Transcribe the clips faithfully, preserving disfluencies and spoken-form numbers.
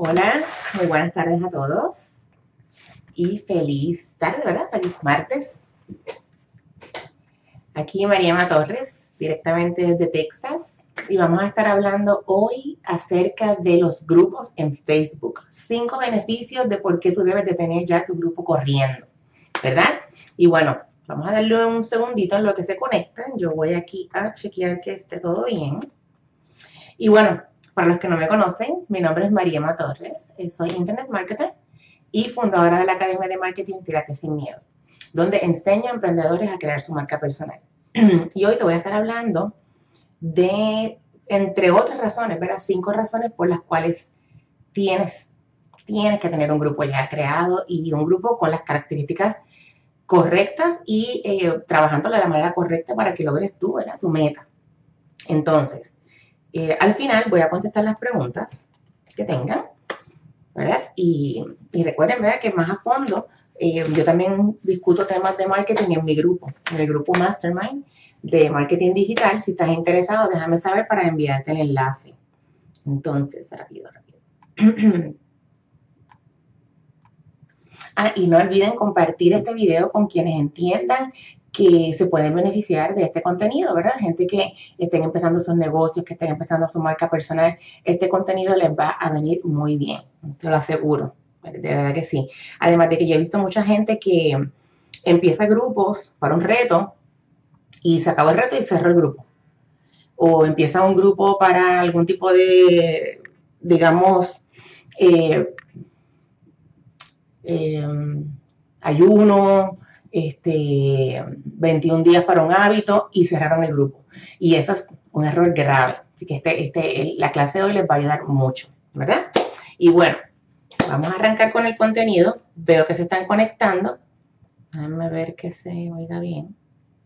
Hola, muy buenas tardes a todos y feliz tarde, ¿verdad? Feliz martes. Aquí Mariema Torres, directamente desde Texas, y vamos a estar hablando hoy acerca de los grupos en Facebook. Cinco beneficios de por qué tú debes de tener ya tu grupo corriendo, ¿verdad? Y bueno, vamos a darle un segundito en lo que se conectan. Yo voy aquí a chequear que esté todo bien. Y bueno, para los que no me conocen, mi nombre es Mariema Torres, soy Internet Marketer y fundadora de la Academia de Marketing Tírate Sin Miedo, donde enseño a emprendedores a crear su marca personal. Y hoy te voy a estar hablando de, entre otras razones, ¿verdad? Cinco razones por las cuales tienes, tienes que tener un grupo ya creado y un grupo con las características correctas y eh, trabajando de la manera correcta para que logres tú, ¿verdad? Tu meta. Entonces, eh, al final voy a contestar las preguntas que tengan, ¿verdad? Y, y recuerden, ¿verdad? Que más a fondo, eh, yo también discuto temas de marketing en mi grupo, en el grupo Mastermind de Marketing Digital. Si estás interesado, déjame saber para enviarte el enlace. Entonces, rápido, rápido. Ah, y no olviden compartir este video con quienes entiendan que se pueden beneficiar de este contenido, ¿verdad? Gente que estén empezando sus negocios, que estén empezando su marca personal, este contenido les va a venir muy bien, te lo aseguro, de verdad que sí. Además de que yo he visto mucha gente que empieza grupos para un reto y se acabó el reto y cerró el grupo. O empieza un grupo para algún tipo de, digamos, eh, eh, ayuno, este, veintiún días para un hábito y cerraron el grupo. Y eso es un error grave. Así que este, este, la clase de hoy les va a ayudar mucho, ¿verdad? Y bueno, vamos a arrancar con el contenido. Veo que se están conectando. Déjenme ver que se oiga bien.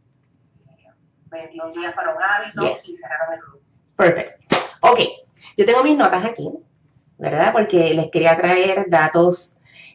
veintiún días para un hábito yes. Y cerraron el grupo. Perfecto. Ok, yo tengo mis notas aquí, ¿verdad? Porque les quería traer datos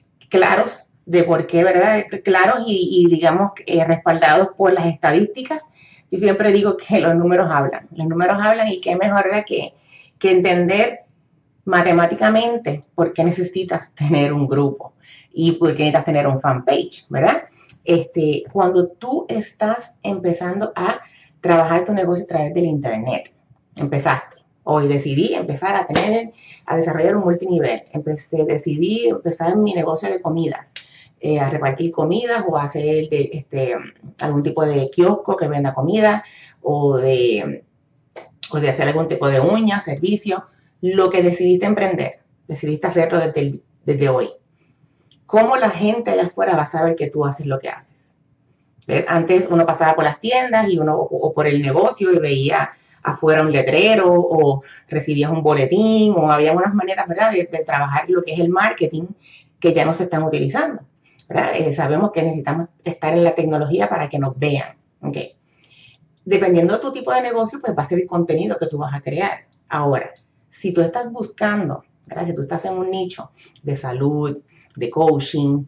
claros de por qué, ¿verdad? Claros y, y digamos, eh, respaldados por las estadísticas. Yo siempre digo que los números hablan. Los números hablan y qué mejor, ¿verdad? Que, que entender matemáticamente por qué necesitas tener un grupo y por qué necesitas tener un fanpage, ¿verdad? Este, cuando tú estás empezando a trabajar tu negocio a través del internet, empezaste. Hoy decidí empezar a tener, a desarrollar un multinivel. Empecé, decidí empezar mi negocio de comidas, eh, a repartir comidas o a hacer de, este, algún tipo de kiosco que venda comida o de, o de hacer algún tipo de uña, servicio. Lo que decidiste emprender, decidiste hacerlo desde, el, desde hoy. ¿Cómo la gente allá afuera va a saber que tú haces lo que haces? ¿Ves? Antes uno pasaba por las tiendas y uno, o, o por el negocio y veía afuera un letrero o recibías un boletín o había unas maneras, ¿verdad?, de, de trabajar lo que es el marketing que ya no se están utilizando, ¿verdad? Eh, sabemos que necesitamos estar en la tecnología para que nos vean, ¿ok? Dependiendo de tu tipo de negocio, pues va a ser el contenido que tú vas a crear. Ahora, si tú estás buscando, ¿verdad?, si tú estás en un nicho de salud, de coaching,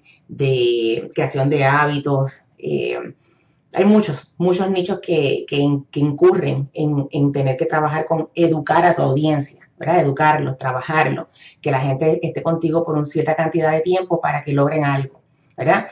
de creación de hábitos, eh, hay muchos, muchos nichos que, que, que incurren en, en tener que trabajar con educar a tu audiencia, ¿verdad? Educarlos, trabajarlos, que la gente esté contigo por una cierta cantidad de tiempo para que logren algo, ¿verdad?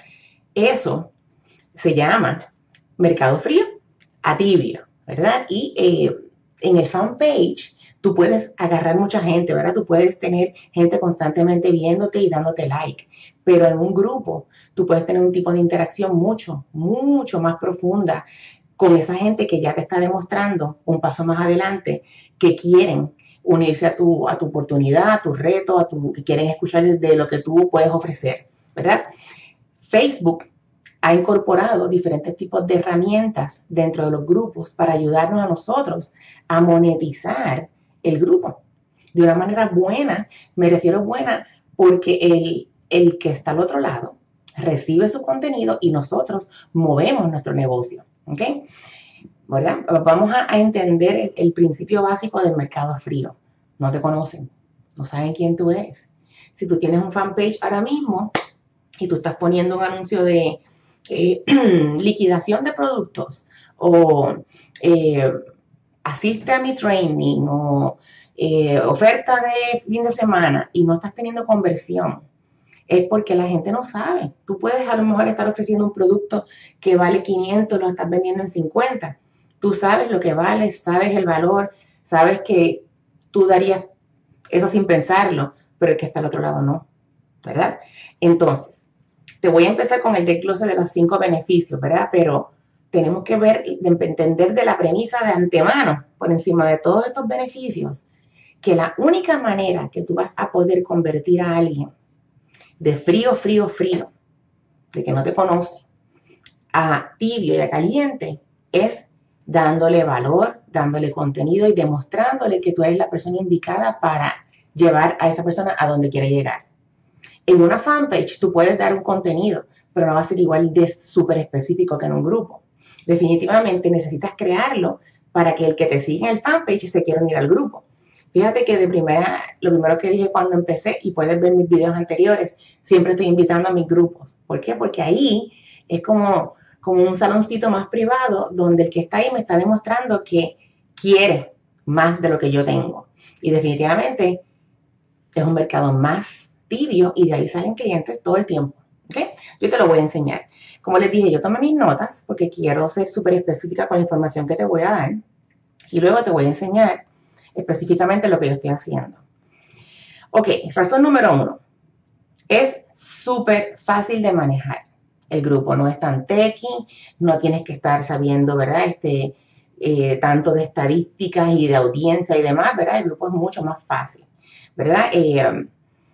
Eso se llama mercado frío a tibio, ¿verdad? Y eh, en el fanpage tú puedes agarrar mucha gente, ¿verdad? Tú puedes tener gente constantemente viéndote y dándote like, pero en un grupo tú puedes tener un tipo de interacción mucho, mucho más profunda con esa gente que ya te está demostrando un paso más adelante, que quieren unirse a tu, a tu oportunidad, a tu reto, a tu, que quieren escuchar de lo que tú puedes ofrecer, ¿verdad? Facebook ha incorporado diferentes tipos de herramientas dentro de los grupos para ayudarnos a nosotros a monetizar el grupo de una manera buena. Me refiero buena porque el, el que está al otro lado recibe su contenido y nosotros movemos nuestro negocio, ¿ok? ¿Verdad? Vamos a, a entender el, el principio básico del mercado frío. No te conocen, no saben quién tú eres. Si tú tienes un fanpage ahora mismo y tú estás poniendo un anuncio de eh, liquidación de productos o eh, asiste a mi training o eh, oferta de fin de semana y no estás teniendo conversión, es porque la gente no sabe. Tú puedes a lo mejor estar ofreciendo un producto que vale quinientos, lo estás vendiendo en cincuenta. Tú sabes lo que vale, sabes el valor, sabes que tú darías eso sin pensarlo, pero el que está al otro lado no, ¿verdad? Entonces, te voy a empezar con el desglose de los cinco beneficios, ¿verdad? Pero tenemos que ver, de entender de la premisa de antemano, por encima de todos estos beneficios, que la única manera que tú vas a poder convertir a alguien de frío, frío, frío, de que no te conoce, a tibio y a caliente, es dándole valor, dándole contenido y demostrándole que tú eres la persona indicada para llevar a esa persona a donde quiere llegar. En una fanpage tú puedes dar un contenido, pero no va a ser igual de súper específico que en un grupo. Definitivamente necesitas crearlo para que el que te siga en el fanpage se quiera unir al grupo. Fíjate que de primera, lo primero que dije cuando empecé, y puedes ver mis videos anteriores, siempre estoy invitando a mis grupos. ¿Por qué? Porque ahí es como, como un saloncito más privado donde el que está ahí me está demostrando que quiere más de lo que yo tengo. Y definitivamente es un mercado más tibio y de ahí salen clientes todo el tiempo. ¿Okay? Yo te lo voy a enseñar. Como les dije, yo tomé mis notas porque quiero ser súper específica con la información que te voy a dar. Y luego te voy a enseñar específicamente lo que yo estoy haciendo. Ok, razón número uno. Es súper fácil de manejar. El grupo no es tan techy, no tienes que estar sabiendo, ¿verdad? Este, eh, tanto de estadísticas y de audiencia y demás, ¿verdad? El grupo es mucho más fácil, ¿verdad? Eh,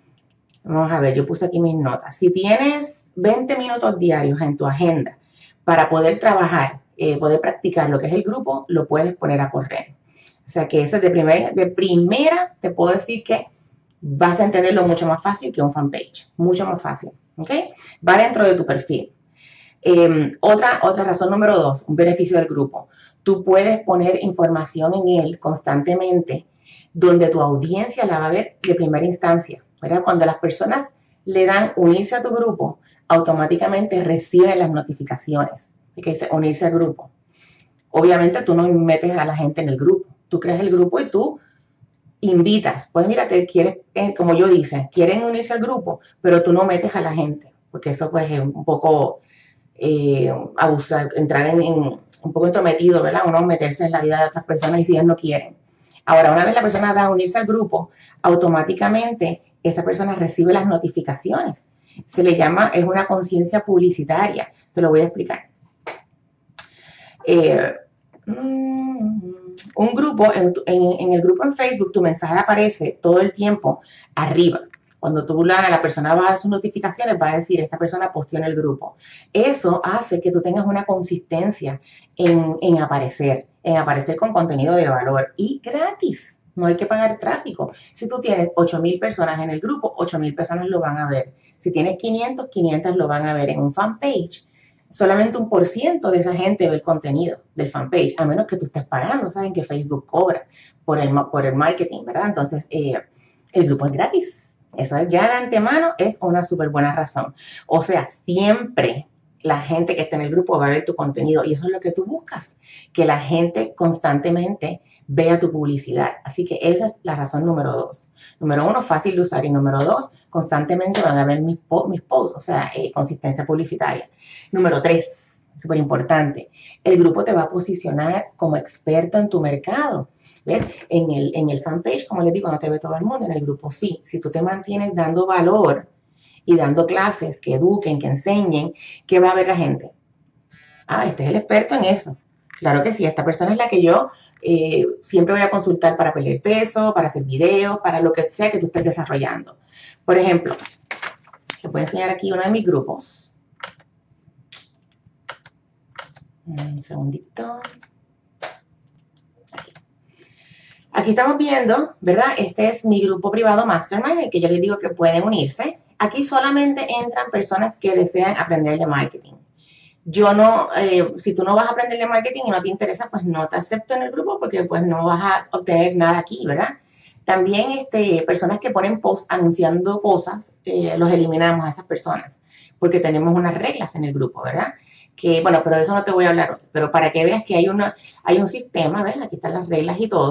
vamos a ver, yo puse aquí mis notas. Si tienes veinte minutos diarios en tu agenda para poder trabajar, eh, poder practicar lo que es el grupo, lo puedes poner a correr. O sea que ese de primera, de primera te puedo decir que vas a entenderlo mucho más fácil que un fanpage, mucho más fácil, ¿ok? Va dentro de tu perfil. Eh, otra, otra razón número dos, un beneficio del grupo. Tú puedes poner información en él constantemente donde tu audiencia la va a ver de primera instancia, ¿verdad? Cuando las personas le dan unirse a tu grupo, automáticamente reciben las notificaciones de que dice unirse al grupo. Obviamente tú no metes a la gente en el grupo, tú creas el grupo y tú invitas, pues mira, te quieres, eh, como yo dice, quieren unirse al grupo, pero tú no metes a la gente, porque eso pues es un poco eh, abusar, entrar en, en un poco entrometido, ¿verdad? Uno meterse en la vida de otras personas y si ellos no quieren. Ahora, una vez la persona da a unirse al grupo, automáticamente esa persona recibe las notificaciones. Se le llama, es una conciencia publicitaria. Te lo voy a explicar. Eh, un grupo, en, en, en el grupo en Facebook, tu mensaje aparece todo el tiempo arriba. Cuando tú la, la persona va a sus notificaciones, va a decir, esta persona posteó en el grupo. Eso hace que tú tengas una consistencia en, en aparecer, en aparecer con contenido de valor y gratis. No hay que pagar tráfico. Si tú tienes ocho mil personas en el grupo, ocho mil personas lo van a ver. Si tienes quinientos, quinientos lo van a ver en un fanpage. Solamente un por ciento de esa gente ve el contenido del fanpage, a menos que tú estés pagando. Saben que Facebook cobra por el, por el marketing, ¿verdad? Entonces, eh, el grupo es gratis. Eso ya de antemano es una súper buena razón. O sea, siempre la gente que está en el grupo va a ver tu contenido y eso es lo que tú buscas, que la gente constantemente vea tu publicidad. Así que esa es la razón número dos. Número uno, fácil de usar y número dos, constantemente van a ver mis, po mis posts, o sea, eh, consistencia publicitaria. Número tres, súper importante, el grupo te va a posicionar como experto en tu mercado. ¿Ves? En el, en el fanpage, como les digo, no te ve todo el mundo, en el grupo sí. Si tú te mantienes dando valor y dando clases que eduquen, que enseñen, ¿qué va a ver la gente? Ah, este es el experto en eso. Claro que sí, esta persona es la que yo eh, siempre voy a consultar para perder peso, para hacer videos, para lo que sea que tú estés desarrollando. Por ejemplo, les voy a enseñar aquí uno de mis grupos. Un segundito. Aquí estamos viendo, ¿verdad? Este es mi grupo privado Mastermind, el que yo les digo que pueden unirse. Aquí solamente entran personas que desean aprender de marketing. Yo no, eh, si tú no vas a aprender de marketing y no te interesa, pues no te acepto en el grupo porque pues no vas a obtener nada aquí, ¿verdad? También este, personas que ponen posts anunciando cosas, eh, los eliminamos a esas personas porque tenemos unas reglas en el grupo, ¿verdad? Que, bueno, pero de eso no te voy a hablar hoy. Pero para que veas que hay, una, hay un sistema, ¿ves? Aquí están las reglas y todo.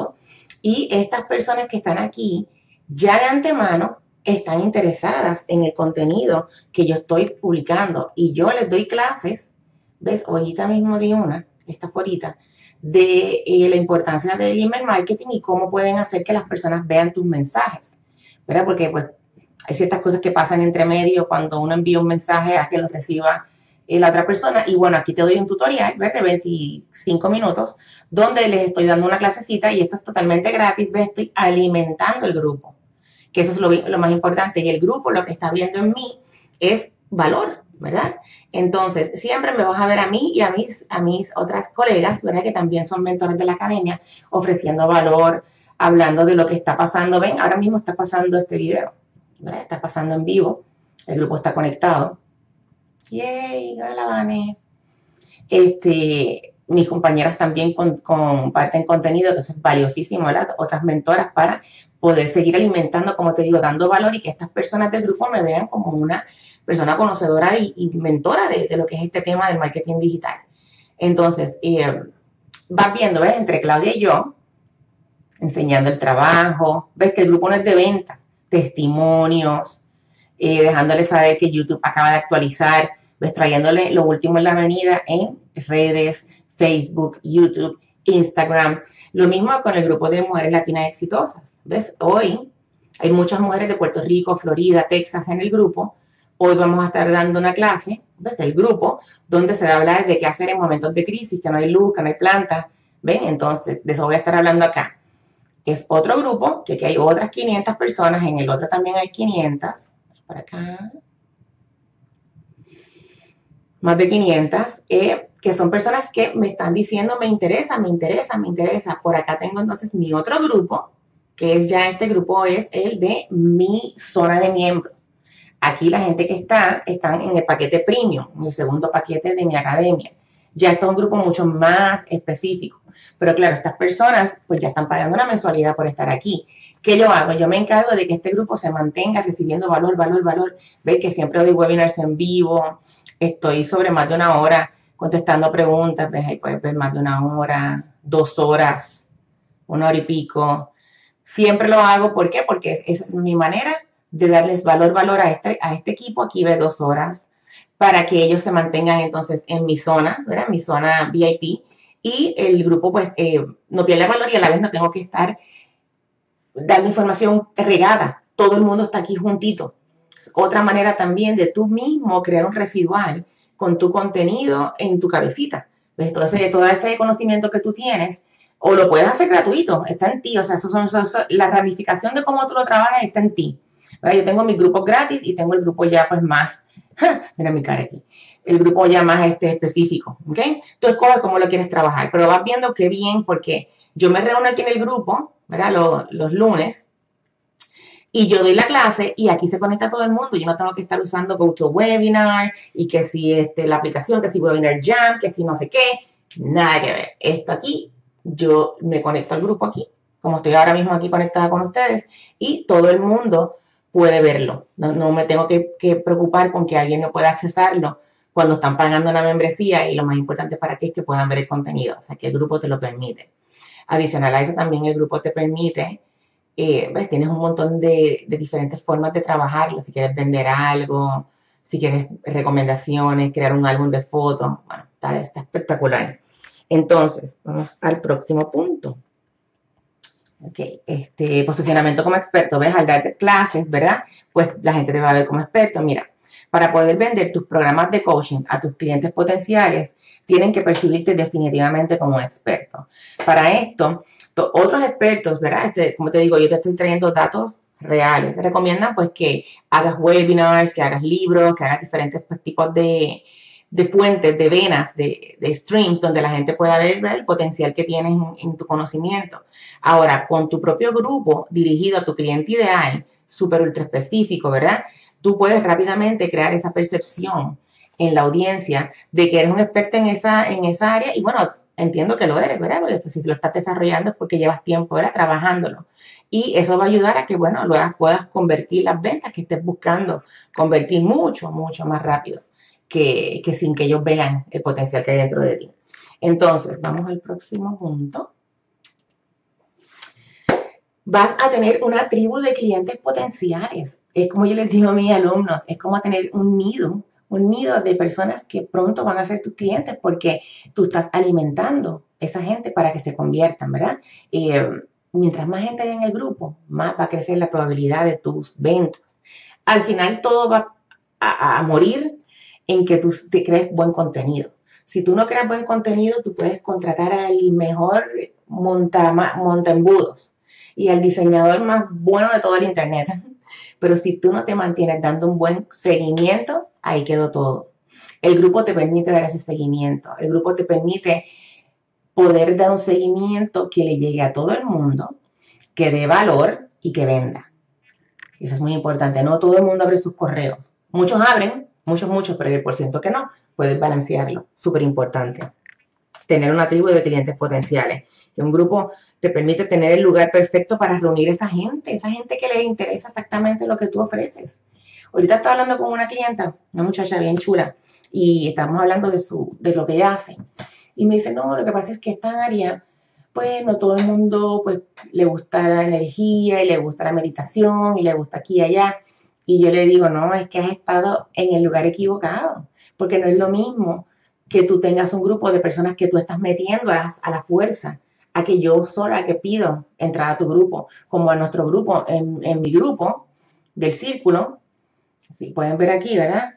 Y estas personas que están aquí ya de antemano están interesadas en el contenido que yo estoy publicando. Y yo les doy clases, ¿ves? Ahorita mismo di una, esta fue ahorita, de eh, la importancia del email marketing y cómo pueden hacer que las personas vean tus mensajes, ¿verdad? Porque pues hay ciertas cosas que pasan entre medio cuando uno envía un mensaje a que lo reciba eh, la otra persona. Y bueno, aquí te doy un tutorial, ¿ves? De veinticinco minutos, donde les estoy dando una clasecita y esto es totalmente gratis, ¿ves? Estoy alimentando el grupo, que eso es lo, lo más importante. Y el grupo lo que está viendo en mí es valor, ¿verdad? Entonces, siempre me vas a ver a mí y a mis, a mis otras colegas, ¿verdad? Que también son mentores de la academia, ofreciendo valor, hablando de lo que está pasando. Ven, ahora mismo está pasando este video, ¿verdad? Está pasando en vivo, el grupo está conectado. ¡Yay! ¡Hola, Vane! Este, mis compañeras también con, comparten contenido, que eso es valiosísimo, ¿verdad? Otras mentoras para poder seguir alimentando, como te digo, dando valor y que estas personas del grupo me vean como una persona conocedora y, y mentora de, de lo que es este tema del marketing digital. Entonces, eh, vas viendo, ¿ves? Entre Claudia y yo, enseñando el trabajo, ves que el grupo no es de venta, testimonios, eh, dejándoles saber que YouTube acaba de actualizar, ves, trayéndole lo último en la avenida en redes, Facebook, YouTube, Instagram. Lo mismo con el grupo de mujeres latinas exitosas. ¿Ves? Hoy hay muchas mujeres de Puerto Rico, Florida, Texas en el grupo. Hoy vamos a estar dando una clase, ¿ves? El grupo, donde se va a hablar de qué hacer en momentos de crisis, que no hay luz, que no hay plantas. ¿Ven? Entonces, de eso voy a estar hablando acá. Es otro grupo, que aquí hay otras quinientas personas, en el otro también hay quinientas. Por acá. Más de quinientas, eh, que son personas que me están diciendo, me interesa, me interesa, me interesa. Por acá tengo entonces mi otro grupo, que es ya este grupo, es el de mi zona de miembros. Aquí la gente que está, están en el paquete premium, en el segundo paquete de mi academia. Ya esto es un grupo mucho más específico. Pero claro, estas personas pues ya están pagando una mensualidad por estar aquí. ¿Qué yo hago? Yo me encargo de que este grupo se mantenga recibiendo valor, valor, valor. Ve que siempre doy webinars en vivo. Estoy sobre más de una hora contestando preguntas. ¿Ves? Ahí puedes ver más de una hora, dos horas, una hora y pico. Siempre lo hago. ¿Por qué? Porque es, esa es mi manera de darles valor, valor a este, a este equipo. Aquí ve dos horas para que ellos se mantengan entonces en mi zona, ¿verdad? Mi zona V I P. Y el grupo pues eh, no pierde valor y a la vez no tengo que estar dando información regada. Todo el mundo está aquí juntito. Es otra manera también de tú mismo crear un residual con tu contenido en tu cabecita. ¿Ves? Todo ese, todo ese conocimiento que tú tienes, o lo puedes hacer gratuito, está en ti. O sea, eso son, eso, eso, la ramificación de cómo tú lo trabajas está en ti. ¿Verdad? Yo tengo mis grupos gratis y tengo el grupo ya pues más, mira mi cara aquí, el grupo ya más este específico, ¿ok? Tú escoges cómo lo quieres trabajar, pero vas viendo qué bien, porque yo me reúno aquí en el grupo, ¿verdad? Los, los lunes, y yo doy la clase y aquí se conecta todo el mundo. Yo no tengo que estar usando GoToWebinar y que si este, la aplicación, que si Webinar Jam, que si no sé qué, nada que ver. Esto aquí, yo me conecto al grupo aquí, como estoy ahora mismo aquí conectada con ustedes, y todo el mundo puede verlo. No, no me tengo que, que preocupar con que alguien no pueda accesarlo cuando están pagando una membresía, y lo más importante para ti es que puedan ver el contenido, o sea, que el grupo te lo permite. Adicional a eso, también el grupo te permite, eh, ¿ves? Tienes un montón de, de diferentes formas de trabajarlo. Si quieres vender algo, si quieres recomendaciones, crear un álbum de fotos, bueno, está, está espectacular. Entonces, vamos al próximo punto. Ok, este, posicionamiento como experto, ¿ves? Al darte clases, ¿verdad? Pues la gente te va a ver como experto. Mira, para poder vender tus programas de coaching a tus clientes potenciales, tienen que percibirte definitivamente como un experto. Para esto, otros expertos, ¿verdad? Este, como te digo, yo te estoy trayendo datos reales. Se recomiendan pues que hagas webinars, que hagas libros, que hagas diferentes pues, tipos de, de fuentes, de venas, de, de streams, donde la gente pueda ver, ¿verdad? El potencial que tienes en, en tu conocimiento. Ahora, con tu propio grupo dirigido a tu cliente ideal, súper ultra específico, ¿verdad? Tú puedes rápidamente crear esa percepción en la audiencia de que eres un experto en esa, en esa área, y bueno, entiendo que lo eres, ¿verdad? Porque pues, si lo estás desarrollando es porque llevas tiempo, ¿verdad? Trabajándolo. Y eso va a ayudar a que, bueno, luego puedas convertir las ventas que estés buscando, convertir mucho, mucho más rápido que, que sin que ellos vean el potencial que hay dentro de ti. Entonces, vamos al próximo punto. vas a tener una tribu de clientes potenciales. Es como yo les digo a mis alumnos, es como tener un nido, un nido de personas que pronto van a ser tus clientes porque tú estás alimentando a esa gente para que se conviertan, ¿verdad? Eh, mientras más gente hay en el grupo, más va a crecer la probabilidad de tus ventas. Al final todo va a, a morir en que tú te crees buen contenido. Si tú no creas buen contenido, tú puedes contratar al mejor monta, monta embudos y al diseñador más bueno de todo el internet. Pero si tú no te mantienes dando un buen seguimiento, ahí quedó todo. El grupo te permite dar ese seguimiento. El grupo te permite poder dar un seguimiento que le llegue a todo el mundo, que dé valor y que venda. Eso es muy importante. No todo el mundo abre sus correos. Muchos abren, muchos, muchos, pero el por ciento que no, puedes balancearlo. Súper importante. Tener una tribu de clientes potenciales. Que un grupo te permite tener el lugar perfecto para reunir a esa gente, esa gente que les interesa exactamente lo que tú ofreces. Ahorita estaba hablando con una clienta, una muchacha bien chula, y estamos hablando de, su, de lo que ella hace. Y me dice, no, lo que pasa es que esta área, pues no todo el mundo pues, le gusta la energía y le gusta la meditación y le gusta aquí y allá. Y yo le digo, no, es que has estado en el lugar equivocado, porque no es lo mismo que tú tengas un grupo de personas que tú estás metiendo a, a la fuerza, a que yo sola que pido entrar a tu grupo, como a nuestro grupo, en, en mi grupo del círculo, si pueden ver aquí, ¿verdad?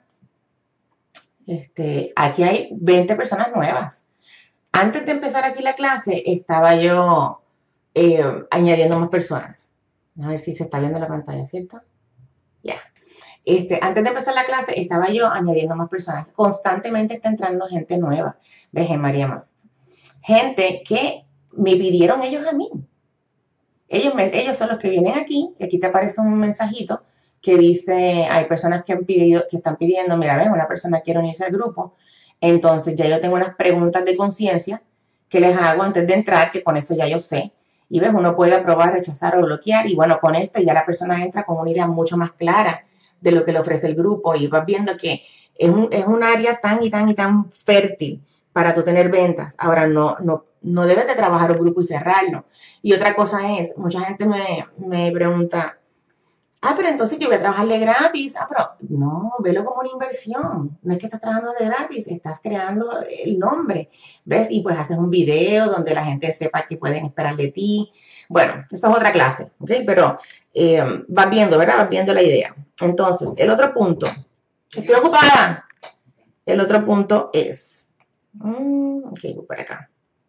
Este, aquí hay veinte personas nuevas. Antes de empezar aquí la clase, estaba yo eh, añadiendo más personas. A ver si se está viendo la pantalla, ¿cierto? Ya. Yeah. Este, antes de empezar la clase, estaba yo añadiendo más personas. Constantemente está entrando gente nueva. ¿Ves, Mariama? Gente que me pidieron ellos a mí. Ellos, me, ellos son los que vienen aquí, y aquí te aparece un mensajito que dice, hay personas que, han pedido, que están pidiendo, mira, ven, una persona quiere unirse al grupo. Entonces ya yo tengo unas preguntas de conciencia que les hago antes de entrar, que con eso ya yo sé. Y ves, uno puede aprobar, rechazar o bloquear. Y bueno, con esto ya la persona entra con una idea mucho más clara de lo que le ofrece el grupo. Y vas viendo que es un, es un área tan y tan y tan fértil para tú tener ventas. Ahora, no, no, no debes de trabajar un grupo y cerrarlo. Y otra cosa es, mucha gente me, me pregunta, ah, pero entonces yo voy a trabajarle gratis. Ah, pero no, velo como una inversión. No es que estás trabajando de gratis, estás creando el nombre. ¿Ves? Y pues haces un video donde la gente sepa que pueden esperar de ti. Bueno, esto es otra clase, ¿ok? Pero eh, vas viendo, ¿verdad? Vas viendo la idea. Entonces, el otro punto. Estoy ocupada. El otro punto es, um, ok, voy por acá.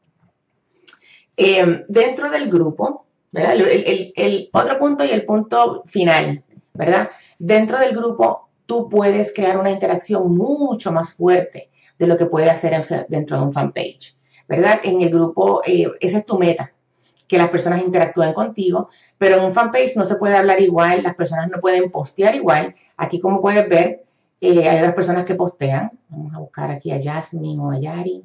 Eh, dentro del grupo, ¿verdad? El, el, el otro punto y el punto final, ¿verdad? Dentro del grupo tú puedes crear una interacción mucho más fuerte de lo que puede hacer dentro de un fanpage, ¿verdad? En el grupo, eh, esa es tu meta, que las personas interactúen contigo, pero en un fanpage no se puede hablar igual, las personas no pueden postear igual. Aquí, como puedes ver, eh, hay otras personas que postean. Vamos a buscar aquí a Jasmine o a Yari.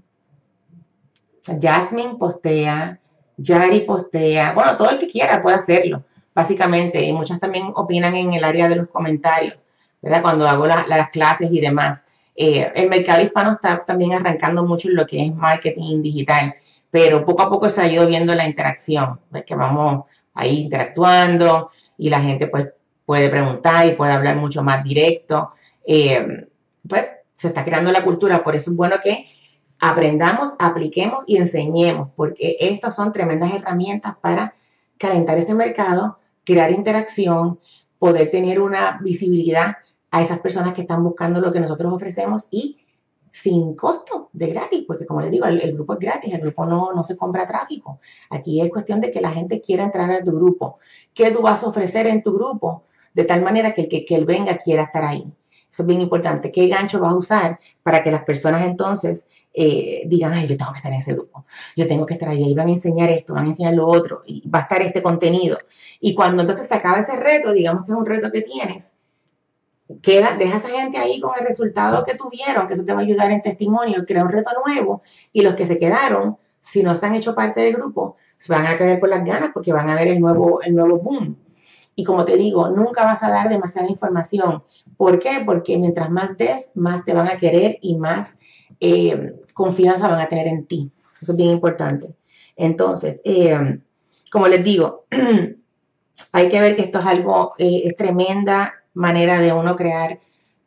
Jasmine postea, Yari postea, bueno, todo el que quiera puede hacerlo, básicamente, y muchas también opinan en el área de los comentarios, ¿verdad? Cuando hago la, las clases y demás. Eh, el mercado hispano está también arrancando mucho en lo que es marketing digital, pero poco a poco se ha ido viendo la interacción, ¿ves? Que vamos ahí interactuando y la gente pues puede preguntar y puede hablar mucho más directo. Eh, pues se está creando la cultura, por eso es bueno que aprendamos, apliquemos y enseñemos, porque estas son tremendas herramientas para calentar ese mercado, crear interacción, poder tener una visibilidad a esas personas que están buscando lo que nosotros ofrecemos y sin costo, de gratis, porque como les digo, el, el grupo es gratis, el grupo no, no se compra tráfico. Aquí es cuestión de que la gente quiera entrar a tu grupo. ¿Qué tú vas a ofrecer en tu grupo? De tal manera que el que, que él venga quiera estar ahí. Eso es bien importante. ¿Qué gancho vas a usar para que las personas entonces eh, digan, ay, yo tengo que estar en ese grupo, yo tengo que estar ahí, ahí van a enseñar esto, van a enseñar lo otro, y va a estar este contenido? Y cuando entonces se acaba ese reto, digamos que es un reto que tienes, queda, deja a esa gente ahí con el resultado que tuvieron, que eso te va a ayudar en testimonio, crea un reto nuevo, y los que se quedaron, si no se han hecho parte del grupo, se van a quedar con las ganas porque van a ver el nuevo, el nuevo boom. Y como te digo, nunca vas a dar demasiada información. ¿Por qué? Porque mientras más des, más te van a querer y más eh, confianza van a tener en ti. Eso es bien importante. Entonces, eh, como les digo, hay que ver que esto es algo, eh, es tremenda manera de uno crear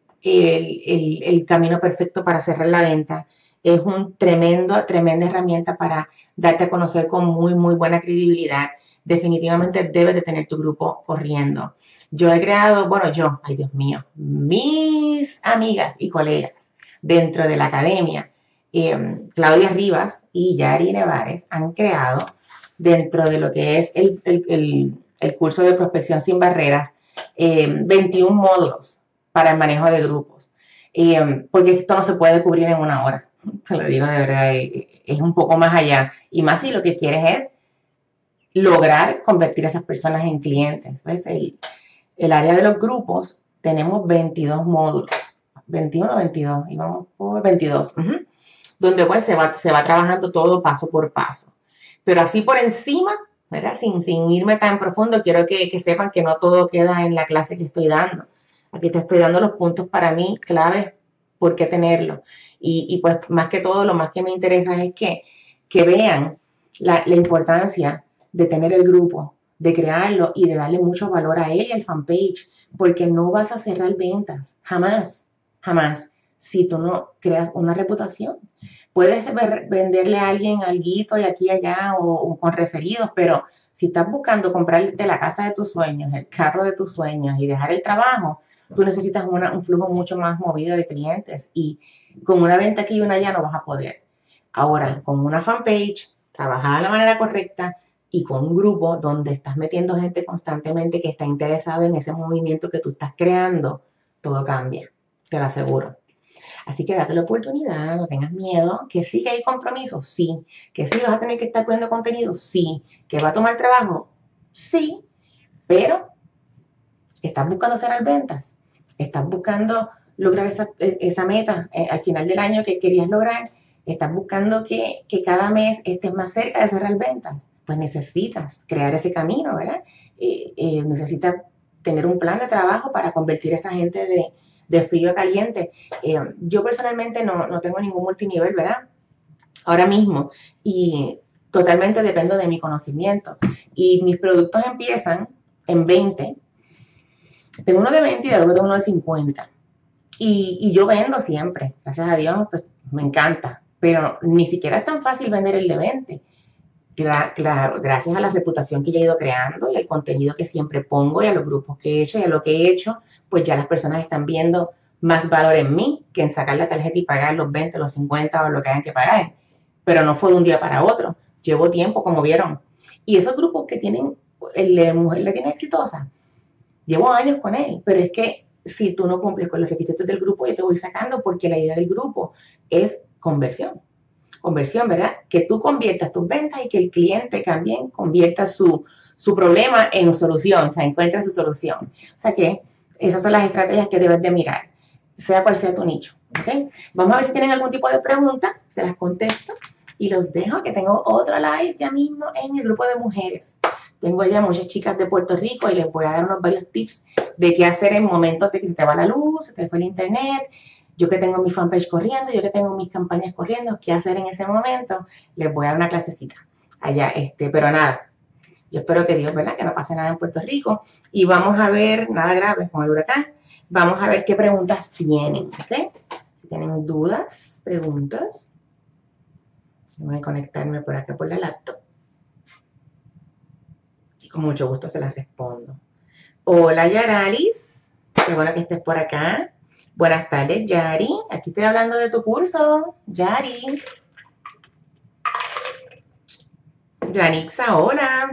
el, el, el camino perfecto para cerrar la venta. Es un tremendo, tremenda herramienta para darte a conocer con muy, muy buena credibilidad. Definitivamente debes de tener tu grupo corriendo. Yo he creado, bueno, yo, ay Dios mío, mis amigas y colegas dentro de la academia, eh, Claudia Rivas y Yari Nevares han creado dentro de lo que es el, el, el, el curso de prospección sin barreras, eh, veintiún módulos para el manejo de grupos, eh, porque esto no se puede cubrir en una hora, te lo digo de verdad, es un poco más allá, y más si lo que quieres es lograr convertir a esas personas en clientes. ¿Ves? El, el área de los grupos tenemos veintidós módulos, veintiuno, veintidós, y vamos por veintidós, uh-huh, donde pues se va, se va trabajando todo paso por paso. Pero así por encima, ¿verdad? Sin, sin irme tan profundo, quiero que, que sepan que no todo queda en la clase que estoy dando. Aquí te estoy dando los puntos para mí claves, por qué tenerlo. Y, y pues más que todo, lo más que me interesa es que, que vean la, la importancia de tener el grupo, de crearlo y de darle mucho valor a él y al fanpage, porque no vas a cerrar ventas, jamás, jamás, si tú no creas una reputación. Puedes ver, venderle a alguien alguito y aquí y allá o, o con referidos, pero si estás buscando comprarte la casa de tus sueños, el carro de tus sueños y dejar el trabajo, tú necesitas una, un flujo mucho más movido de clientes y con una venta aquí y una allá no vas a poder. Ahora, con una fanpage, trabajar de la manera correcta y con un grupo donde estás metiendo gente constantemente que está interesado en ese movimiento que tú estás creando, todo cambia, te lo aseguro. Así que date la oportunidad, no tengas miedo, que sí que hay compromisos, sí, que sí vas a tener que estar poniendo contenido, sí, que va a tomar trabajo, sí, pero estás buscando cerrar ventas, estás buscando lograr esa, esa meta eh, al final del año que querías lograr, estás buscando que, que cada mes estés más cerca de cerrar ventas, pues necesitas crear ese camino, ¿verdad? Eh, eh, necesitas tener un plan de trabajo para convertir a esa gente de, de frío a caliente. Eh, yo personalmente no, no tengo ningún multinivel, ¿verdad? Ahora mismo, y totalmente dependo de mi conocimiento. Y mis productos empiezan en veinte. Tengo uno de veinte y luego tengo uno de cincuenta. Y, y yo vendo siempre, gracias a Dios, pues me encanta. Pero ni siquiera es tan fácil vender el de veinte. Claro, gracias a la reputación que ya he ido creando y al contenido que siempre pongo y a los grupos que he hecho y a lo que he hecho, pues ya las personas están viendo más valor en mí que en sacar la tarjeta y pagar los veinte, los cincuenta o lo que hayan que pagar. Pero no fue de un día para otro. Llevo tiempo, como vieron. Y esos grupos que tienen, el mujer la tiene exitosa, llevo años con él, pero es que si tú no cumples con los requisitos del grupo, yo te voy sacando porque la idea del grupo es conversión. Conversión, ¿verdad? Que tú conviertas tus ventas y que el cliente también convierta su, su problema en solución, o sea, encuentre su solución. O sea que esas son las estrategias que debes de mirar, sea cual sea tu nicho. ¿Okay? Vamos a ver si tienen algún tipo de pregunta, se las contesto y los dejo, que tengo otro live ya mismo en el grupo de mujeres. Tengo ya muchas chicas de Puerto Rico y les voy a dar unos varios tips de qué hacer en momentos de que se te va la luz, se te fue el internet. Yo que tengo mi fanpage corriendo, yo que tengo mis campañas corriendo, qué hacer en ese momento, les voy a dar una clasecita allá, este, pero nada, yo espero que Dios, ¿verdad? Que no pase nada en Puerto Rico y vamos a ver, nada grave con el huracán, vamos a ver qué preguntas tienen, ¿ok? Si tienen dudas, preguntas, voy a conectarme por acá por la laptop y con mucho gusto se las respondo. Hola Yaralis, qué bueno que estés por acá. Buenas tardes, Yari. Aquí estoy hablando de tu curso. Yari. Yanixa, hola.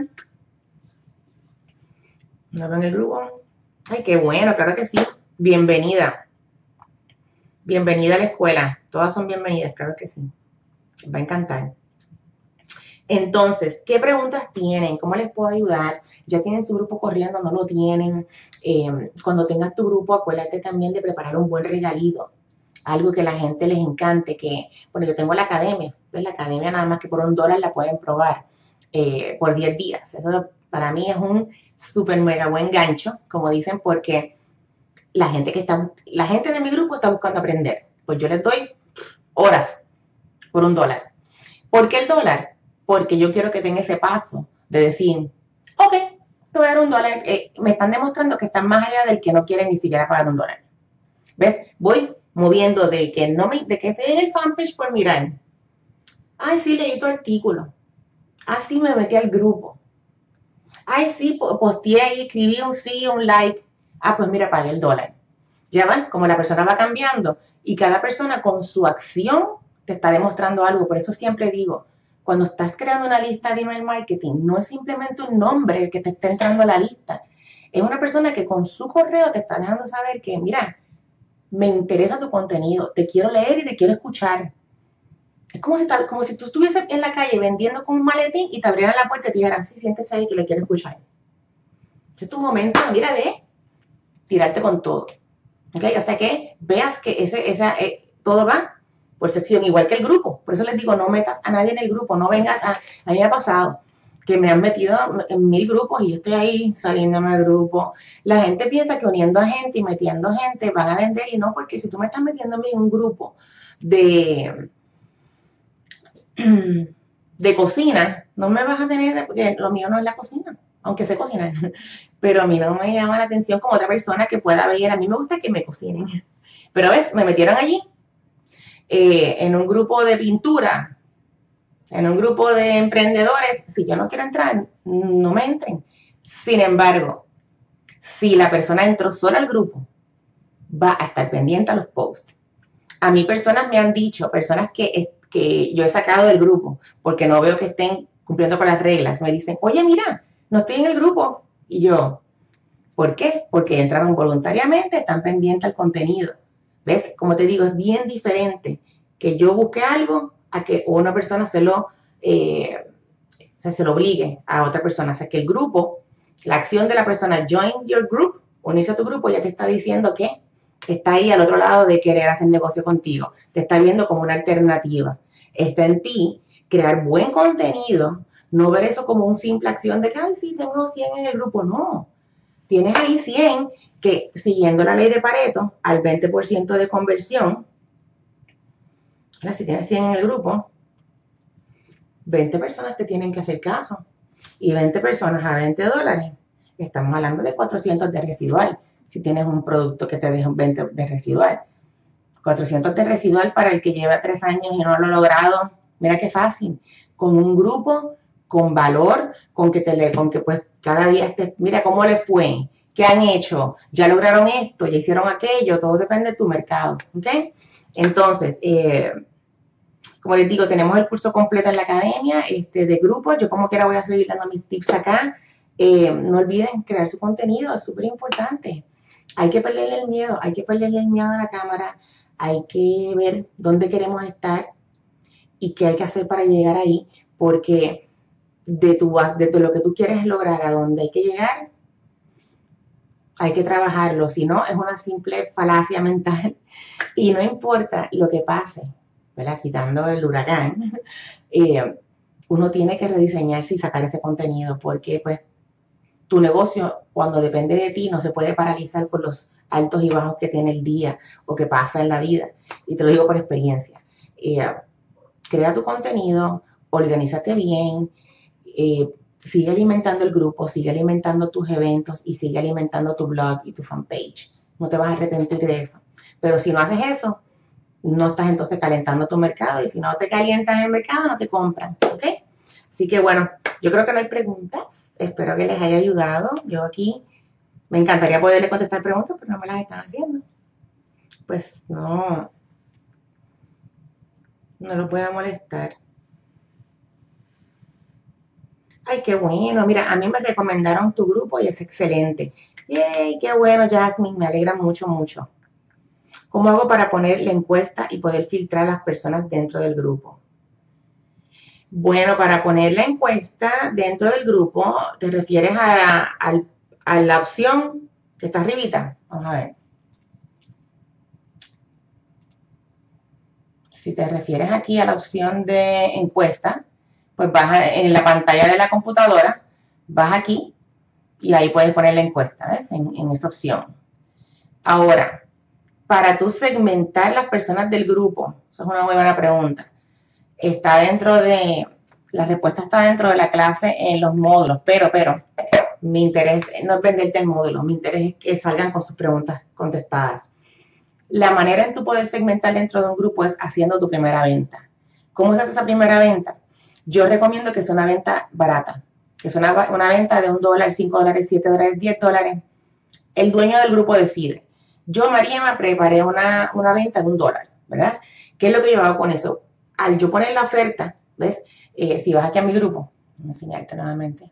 ¿No ven el grupo? Ay, qué bueno, claro que sí. Bienvenida. Bienvenida a la escuela. Todas son bienvenidas, claro que sí. Les va a encantar. Entonces, ¿qué preguntas tienen? ¿Cómo les puedo ayudar? ¿Ya tienen su grupo corriendo? ¿No lo tienen? Eh, cuando tengas tu grupo, acuérdate también de preparar un buen regalito. Algo que a la gente les encante, que, bueno, yo tengo la academia, ¿ves? La academia nada más que por un dólar la pueden probar eh, por diez días. Eso para mí es un súper mega buen gancho, como dicen, porque la gente que está, la gente de mi grupo está buscando aprender. Pues yo les doy horas por un dólar. ¿Por qué el dólar? Porque yo quiero que tenga ese paso de decir, ok, te voy a dar un dólar, eh, me están demostrando que están más allá del que no quieren ni siquiera pagar un dólar. ¿Ves? Voy moviendo de que no me, de que estoy en el fanpage por mirar. Ay, sí, leí tu artículo. Ah, sí, me metí al grupo. Ay, sí, posteé ahí, escribí un sí, un like. Ah, pues mira, pagué el dólar. Ya va, como la persona va cambiando y cada persona con su acción te está demostrando algo. Por eso siempre digo, cuando estás creando una lista de email marketing, no es simplemente un nombre el que te está entrando a la lista. Es una persona que con su correo te está dejando saber que, mira, me interesa tu contenido, te quiero leer y te quiero escuchar. Es como si, como si tú estuvieses en la calle vendiendo con un maletín y te abrieran la puerta y te dijeran, sí, siéntese ahí que le quiero escuchar. Este es tu momento, mira, de tirarte con todo. ¿Okay? O sea que veas que ese, esa, eh, todo va por sección, igual que el grupo. Por eso les digo, no metas a nadie en el grupo, no vengas a... A mí me ha pasado que me han metido en mil grupos y yo estoy ahí saliéndome del grupo. La gente piensa que uniendo a gente y metiendo gente van a vender y no, porque si tú me estás metiendo en un grupo de... de cocina, no me vas a tener, porque lo mío no es la cocina, aunque sé cocinar, pero a mí no me llama la atención como otra persona que pueda ver, a mí me gusta que me cocinen, pero ves, me metieron allí, eh, en un grupo de pintura, en un grupo de emprendedores, si yo no quiero entrar, no me entren. Sin embargo, si la persona entró sola al grupo, va a estar pendiente a los posts. A mí personas me han dicho, personas que, que yo he sacado del grupo, porque no veo que estén cumpliendo con las reglas, me dicen, oye, mira, no estoy en el grupo. Y yo, ¿por qué? Porque entraron voluntariamente, están pendientes al contenido. ¿Ves? Como te digo, es bien diferente que yo busque algo a que una persona se lo, eh, o sea, se lo obligue a otra persona. O sea, que el grupo, la acción de la persona, join your group, unirse a tu grupo, ya te está diciendo que está ahí al otro lado de querer hacer negocio contigo. Te está viendo como una alternativa. Está en ti crear buen contenido, no ver eso como una simple acción de que, ay, sí, tengo cien en el grupo. No. Tienes ahí cien que, siguiendo la ley de Pareto, al veinte por ciento de conversión, ahora, si tienes cien en el grupo, veinte personas te tienen que hacer caso. Y veinte personas a veinte dólares, estamos hablando de cuatrocientos de residual. Si tienes un producto que te deja un veinte de residual. cuatrocientos de residual para el que lleva tres años y no lo ha logrado. Mira qué fácil. Con un grupo, con valor, con que, te le, con que pues cada día estés, mira cómo les fue, qué han hecho, ya lograron esto, ya hicieron aquello, todo depende de tu mercado. ¿Ok? Entonces, eh, como les digo, tenemos el curso completo en la academia este, de grupos. Yo como quiera voy a seguir dando mis tips acá. Eh, no olviden crear su contenido, es súper importante. Hay que perderle el miedo, hay que perderle el miedo a la cámara, hay que ver dónde queremos estar y qué hay que hacer para llegar ahí, porque de, tu, de tu, lo que tú quieres lograr a dónde hay que llegar, hay que trabajarlo, si no es una simple falacia mental y no importa lo que pase, ¿verdad? Quitando el huracán, eh, uno tiene que rediseñarse y sacar ese contenido, porque pues tu negocio, cuando depende de ti, no se puede paralizar por los altos y bajos que tiene el día o que pasa en la vida. Y te lo digo por experiencia. Eh, crea tu contenido, organízate bien, eh, sigue alimentando el grupo, sigue alimentando tus eventos y sigue alimentando tu blog y tu fanpage. No te vas a arrepentir de eso. Pero si no haces eso, no estás entonces calentando tu mercado y si no te calientas el mercado, no te compran. ¿Ok? Así que bueno, yo creo que no hay preguntas. Espero que les haya ayudado. Yo aquí me encantaría poderle contestar preguntas, pero no me las están haciendo. Pues no, no los voy a molestar. Ay, qué bueno. Mira, a mí me recomendaron tu grupo y es excelente. Yay, qué bueno, Jasmine. Me alegra mucho, mucho. ¿Cómo hago para poner la encuesta y poder filtrar a las personas dentro del grupo? Bueno, para poner la encuesta dentro del grupo, ¿te refieres a, a, a la opción que está arribita? Vamos a ver. Si te refieres aquí a la opción de encuesta, pues vas a, en la pantalla de la computadora, vas aquí y ahí puedes poner la encuesta, ¿ves? En, en esa opción. Ahora, para tú segmentar las personas del grupo, eso es una muy buena pregunta. Está dentro de, la respuesta está dentro de la clase en los módulos, pero, pero, mi interés no es venderte el módulo, mi interés es que salgan con sus preguntas contestadas. La manera en tu poder segmentar dentro de un grupo es haciendo tu primera venta. ¿Cómo se hace esa primera venta? Yo recomiendo que sea una venta barata, que sea una, una venta de un dólar, cinco dólares, siete dólares, diez dólares. El dueño del grupo decide. Yo, María, me preparé una, una venta de un dólar, ¿verdad? ¿Qué es lo que yo hago con eso? Al yo poner la oferta, ¿ves? Eh, si vas aquí a mi grupo, voy a enseñarte nuevamente.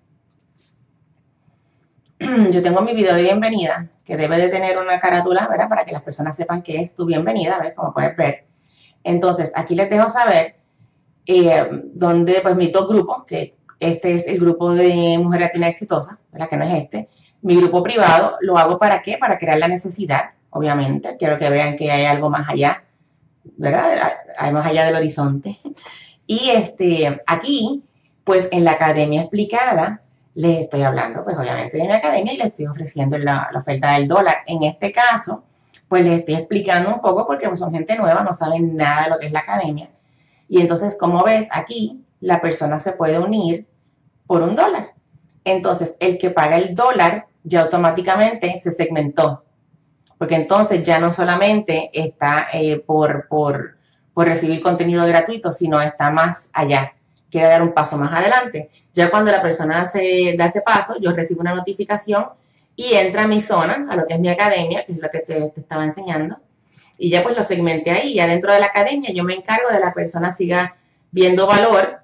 Yo tengo mi video de bienvenida, que debe de tener una carátula, ¿verdad? Para que las personas sepan que es tu bienvenida, ¿ves? Como puedes ver. Entonces, aquí les dejo saber eh, donde, pues, mis dos grupos, que este es el grupo de Mujer Latina Exitosa, ¿verdad? Que no es este. Mi grupo privado, ¿lo hago para qué? Para crear la necesidad, obviamente. Quiero que vean que hay algo más allá, ¿verdad? Hay más allá del horizonte. Y este, aquí, pues, en la Academia Explicada, les estoy hablando, pues, obviamente, de mi academia y les estoy ofreciendo la, la oferta del dólar. En este caso, pues, les estoy explicando un poco porque son gente nueva, no saben nada de lo que es la academia. Y entonces, como ves, aquí la persona se puede unir por un dólar. Entonces, el que paga el dólar ya automáticamente se segmentó. Porque entonces ya no solamente está eh, por, por, por recibir contenido gratuito, sino está más allá. Quiere dar un paso más adelante. Ya cuando la persona hace, da ese paso, yo recibo una notificación y entra a mi zona, a lo que es mi academia, que es lo que te, te estaba enseñando. Y ya pues lo segmenté ahí. Ya dentro de la academia yo me encargo de que la persona siga viendo valor.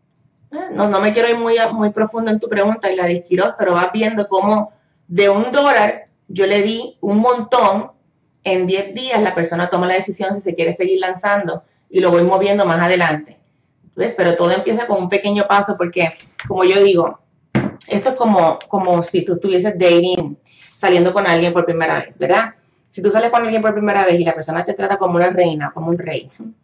No, no me quiero ir muy, muy profundo en tu pregunta, y la de Quiroz, pero vas viendo cómo de un dólar yo le di un montón. En diez días la persona toma la decisión si se quiere seguir lanzando y lo voy moviendo más adelante. ¿Ves? Pero todo empieza con un pequeño paso porque, como yo digo, esto es como, como si tú estuvieses dating, saliendo con alguien por primera vez, ¿verdad? Si tú sales con alguien por primera vez y la persona te trata como una reina, como un rey,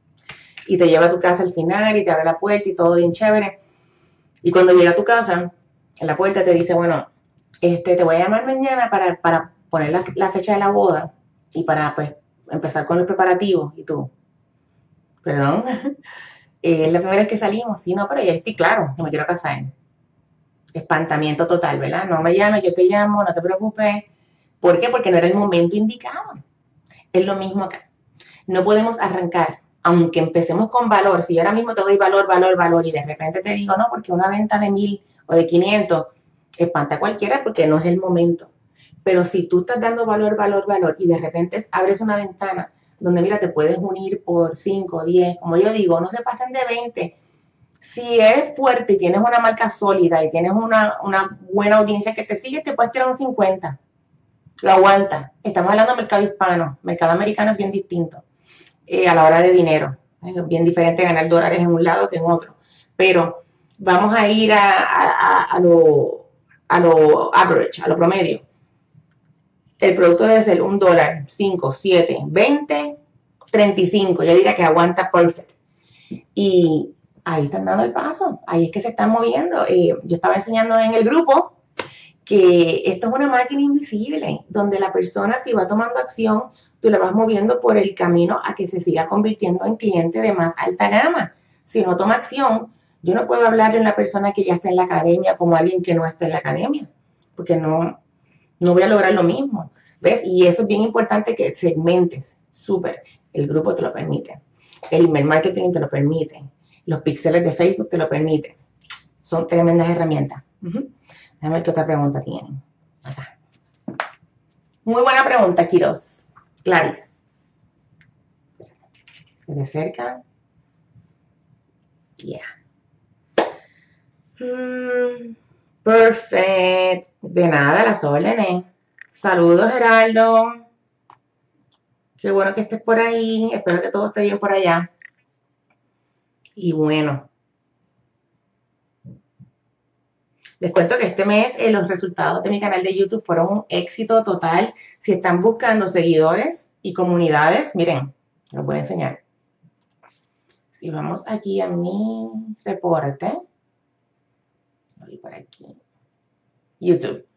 y te lleva a tu casa al final y te abre la puerta y todo bien chévere, y cuando llega a tu casa, en la puerta te dice, bueno, este, te voy a llamar mañana para, para poner la, la fecha de la boda y para, pues, empezar con los preparativos. Y tú, perdón, eh, es la primera vez que salimos. Sí, no, pero ya estoy claro, no me quiero casar. Espantamiento total, ¿verdad? No me llames, yo te llamo, no te preocupes. ¿Por qué? Porque no era el momento indicado. Es lo mismo acá. No podemos arrancar, aunque empecemos con valor. Si yo ahora mismo te doy valor, valor, valor, y de repente te digo, no, porque una venta de mil o de quinientos espanta a cualquiera porque no es el momento. Pero si tú estás dando valor, valor, valor, y de repente abres una ventana donde, mira, te puedes unir por cinco, diez, como yo digo, no se pasen de veinte. Si eres fuerte y tienes una marca sólida y tienes una, una buena audiencia que te sigue, te puedes tirar un cincuenta. Lo aguanta. Estamos hablando de mercado hispano. Mercado americano es bien distinto eh, a la hora de dinero. Es bien diferente ganar dólares en un lado que en otro. Pero vamos a ir a, a, a, lo, a lo average, a lo promedio. El producto debe ser un dólar, cinco, siete, veinte, treinta y cinco. Yo diría que aguanta perfect. Y ahí están dando el paso. Ahí es que se están moviendo. Eh, yo estaba enseñando en el grupo que esto es una máquina invisible, donde la persona, si va tomando acción, tú la vas moviendo por el camino a que se siga convirtiendo en cliente de más alta gama. Si no toma acción, yo no puedo hablarle a una persona que ya está en la academia como alguien que no está en la academia, porque no, no voy a lograr lo mismo. ¿Ves? Y eso es bien importante, que segmentes. Súper. El grupo te lo permite. El email marketing te lo permite. Los píxeles de Facebook te lo permiten. Son tremendas herramientas. Uh-huh. Déjame ver qué otra pregunta tienen. Acá. Muy buena pregunta, Quiroz. Clarice. De cerca. Yeah. Mm, perfect. De nada, las órdenes. Saludos, Gerardo. Qué bueno que estés por ahí. Espero que todo esté bien por allá. Y bueno, les cuento que este mes eh, los resultados de mi canal de YouTube fueron un éxito total. Si están buscando seguidores y comunidades, miren, los voy a enseñar. Si vamos aquí a mi reporte, voy por aquí, YouTube.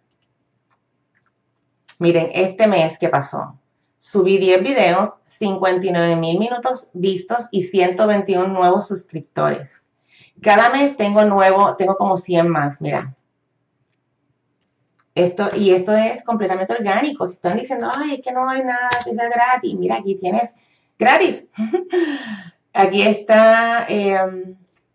Miren, este mes, ¿qué pasó? Subí diez videos, cincuenta y nueve mil minutos vistos y ciento veintiuno nuevos suscriptores. Cada mes tengo nuevo, tengo como cien más, mira. Esto, y esto es completamente orgánico. Si están diciendo, ay, es que no hay nada que sea gratis, mira, aquí tienes gratis. Aquí está eh,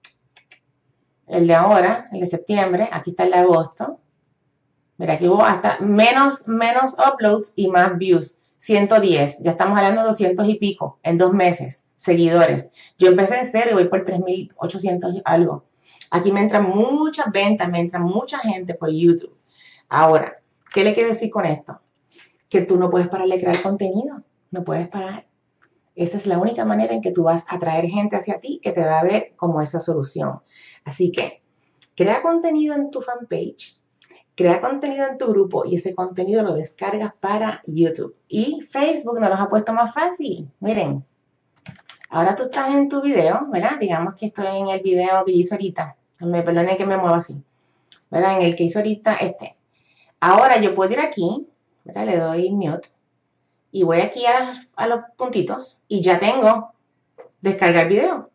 el de ahora, el de septiembre, aquí está el de agosto. Mira, aquí hubo hasta menos, menos uploads y más views. ciento diez, ya estamos hablando de doscientos y pico en dos meses, seguidores. Yo empecé en cero y voy por tres mil ochocientos y algo. Aquí me entran muchas ventas, me entra mucha gente por YouTube. Ahora, ¿qué le quiero decir con esto? Que tú no puedes parar de crear contenido, no puedes parar. Esa es la única manera en que tú vas a atraer gente hacia ti que te va a ver como esa solución. Así que, crea contenido en tu fanpage, crea contenido en tu grupo y ese contenido lo descargas para YouTube. Y Facebook nos los ha puesto más fácil. Miren, ahora tú estás en tu video, ¿verdad? Digamos que estoy en el video que hice ahorita. Me perdone que me mueva así. ¿Verdad? En el que hice ahorita este. Ahora yo puedo ir aquí, ¿verdad? Le doy mute y voy aquí a, a los puntitos y ya tengo descargar video.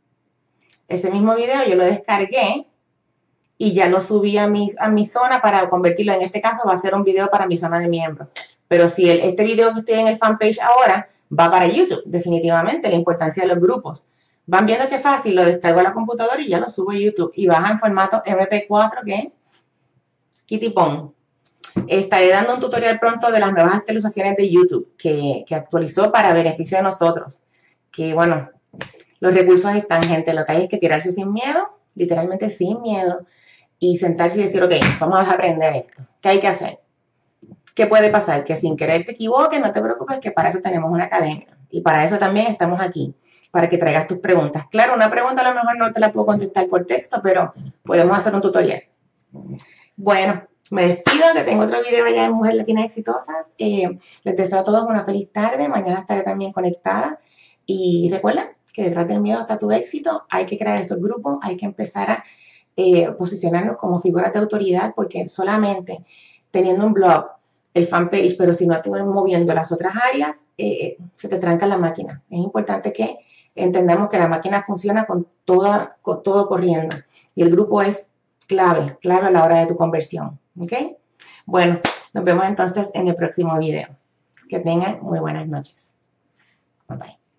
Ese mismo video yo lo descargué y ya lo subí a mi, a mi zona para convertirlo. En este caso va a ser un video para mi zona de miembros. Pero si el, este video que estoy en el fanpage ahora va para YouTube, definitivamente, la importancia de los grupos. Van viendo qué fácil, lo descargo a la computadora y ya lo subo a YouTube. Y baja en formato eme pe cuatro, que Kitty Pong. Estaré dando un tutorial pronto de las nuevas actualizaciones de YouTube que, que actualizó para beneficio de nosotros. Que bueno, los recursos están, gente. Lo que hay es que tirarse sin miedo, literalmente sin miedo, y sentarse y decir, ok, vamos a aprender esto. ¿Qué hay que hacer? ¿Qué puede pasar? Que sin querer te equivoques, no te preocupes, que para eso tenemos una academia. Y para eso también estamos aquí, para que traigas tus preguntas. Claro, una pregunta a lo mejor no te la puedo contestar por texto, pero podemos hacer un tutorial. Bueno, me despido, que tengo otro video allá de Mujer Latina Exitosas. Eh, les deseo a todos una feliz tarde. Mañana estaré también conectada. Y recuerda que detrás del miedo está tu éxito. Hay que crear esos grupos, hay que empezar a eh, posicionarnos como figuras de autoridad, porque solamente teniendo un blog, el fanpage, pero si no estamos moviendo las otras áreas, eh, se te tranca la máquina. Es importante que entendamos que la máquina funciona con, toda, con todo corriendo. Y el grupo es clave, clave a la hora de tu conversión. ¿Ok? Bueno, nos vemos entonces en el próximo video. Que tengan muy buenas noches. Bye bye.